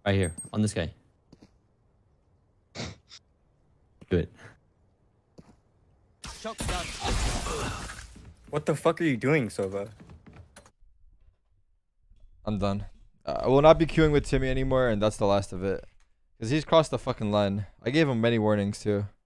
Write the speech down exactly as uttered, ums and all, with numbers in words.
Right here, on this guy. Do it. What the fuck are you doing, Sova? I'm done. Uh, I will not be queuing with Timmy anymore, and that's the last of it. Because he's crossed the fucking line. I gave him many warnings, too.